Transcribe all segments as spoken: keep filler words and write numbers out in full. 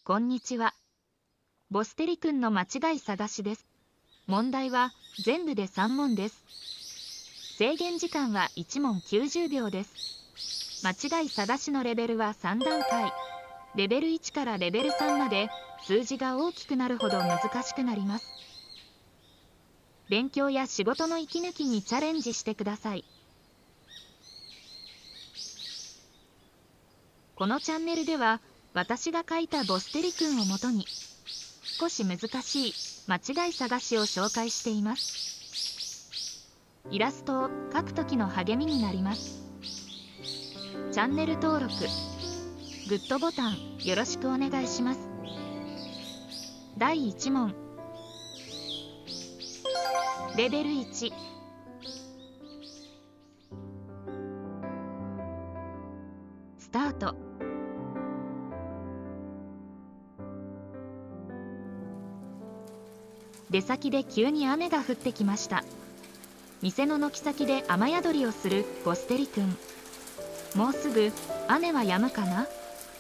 こんにちは。ボステリ君の間違い探しです。問題は全部でさん問です。制限時間はいち問きゅうじゅうびょうです。間違い探しのレベルはさん段階。レベルいちからレベルさんまで数字が大きくなるほど難しくなります。勉強や仕事の息抜きにチャレンジしてください。このチャンネルでは私が書いたボステリ君をもとに少し難しい間違い探しを紹介しています。イラストを描く時の励みになります。チャンネル登録、グッドボタンよろしくお願いします。だいいち問。レベルいち。スタート。出先で急に雨が降ってきました。店の軒先で雨宿りをするボステリ君。もうすぐ雨は止むかな？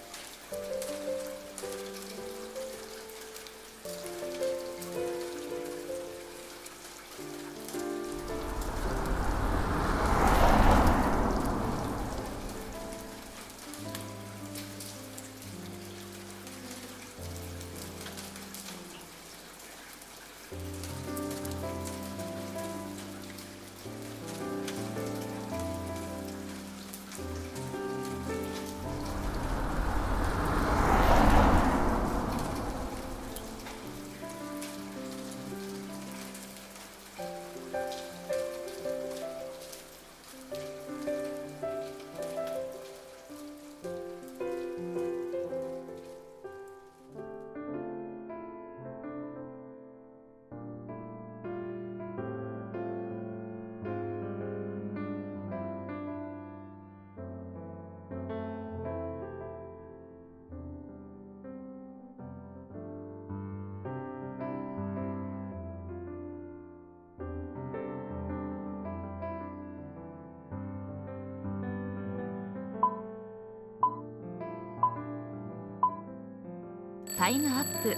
タイムアップ。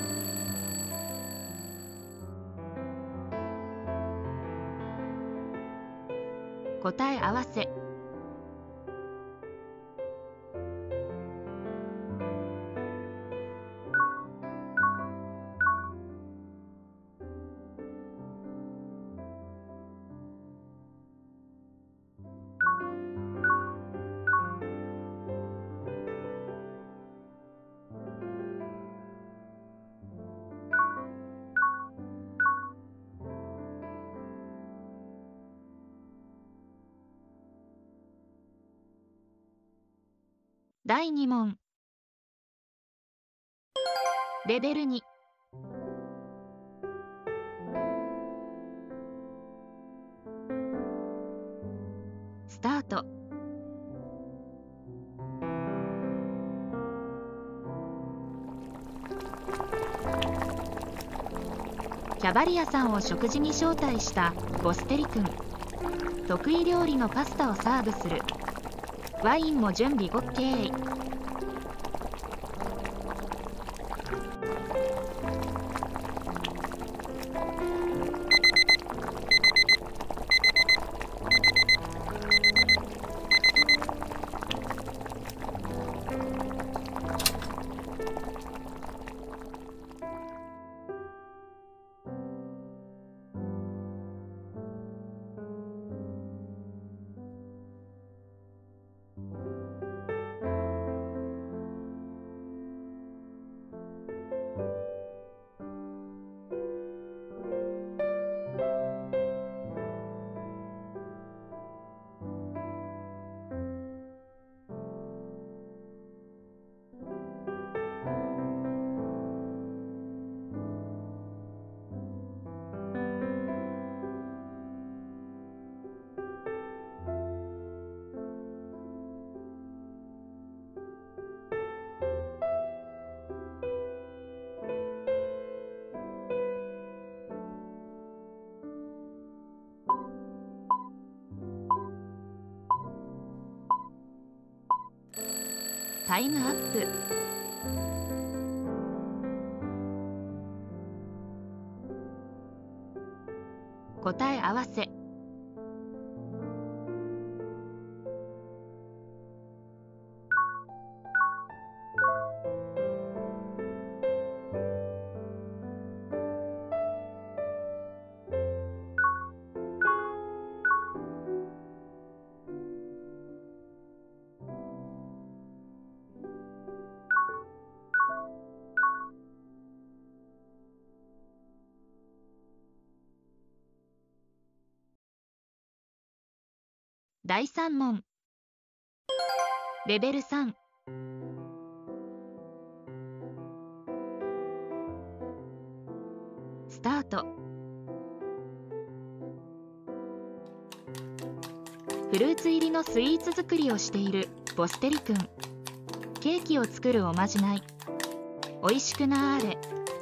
答え合わせ。だいに問。レベルに。スタート。キャバリアさんを食事に招待したボステリ君。得意料理のパスタをサーブする。ワインも準備 OK。タイムアップ。 答え合わせ。だいさん問。レベルさん。スタート。フルーツ入りのスイーツ作りをしているボステリ君。ケーキを作るおまじない。おいしくなーれ。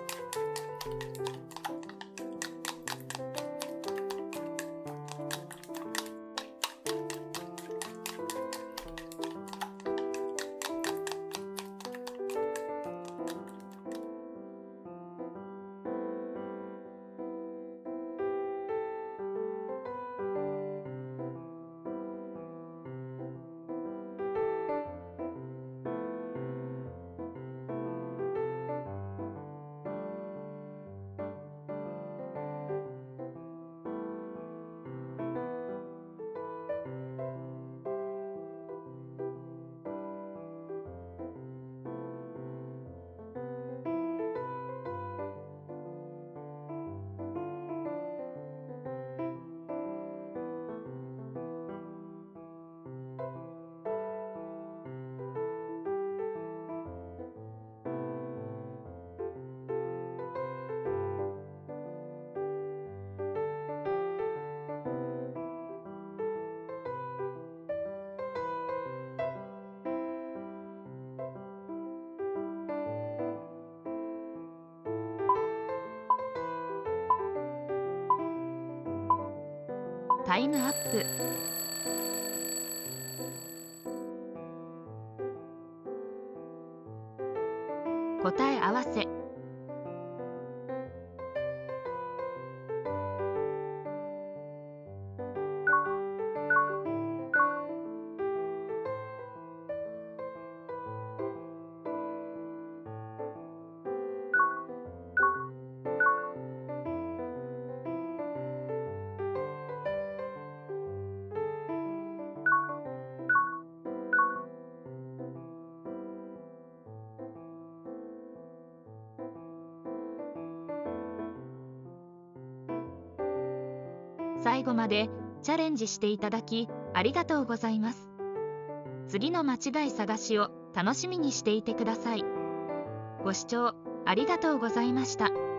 タイムアップ。答え合わせ。最後までチャレンジしていただきありがとうございます。次の間違い探しを楽しみにしていてください。ご視聴ありがとうございました。